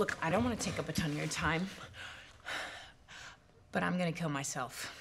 Look, I don't want to take up a ton of your time, but I'm gonna kill myself.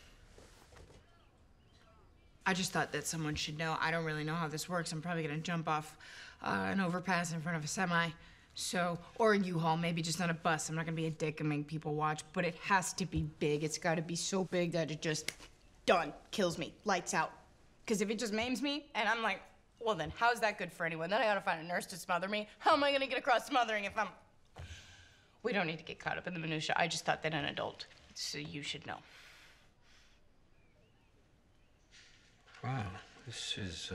I just thought that someone should know. I don't really know how this works. I'm probably gonna jump off an overpass in front of a semi. So, or a U-Haul, maybe just on a bus. I'm not gonna be a dick and make people watch, but it has to be big. It's gotta be so big that it just, done, kills me, lights out. Because if it just maims me, and I'm like, well then, how's that good for anyone? Then I gotta find a nurse to smother me. How am I gonna get across smothering if I'm... We don't need to get caught up in the minutia. I just thought that an adult, so you should know. Wow, this is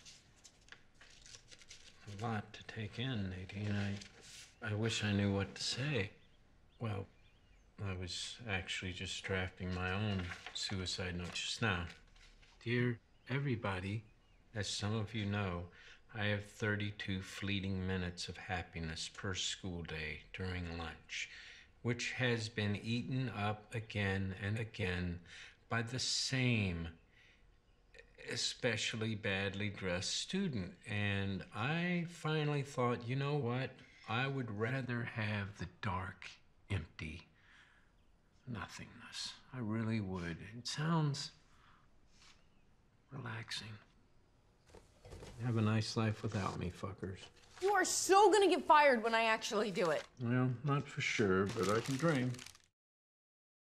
a lot to take in, Nadine. I wish I knew what to say. Well, I was actually just drafting my own suicide note just now. Dear everybody, as some of you know, I have 32 fleeting minutes of happiness per school day during lunch, which has been eaten up again and again by the same especially badly dressed student. And I finally thought, you know what? I would rather have the dark, empty nothingness. I really would. It sounds relaxing. Have a nice life without me, fuckers. You are so gonna get fired when I actually do it. Well, not for sure, but I can dream.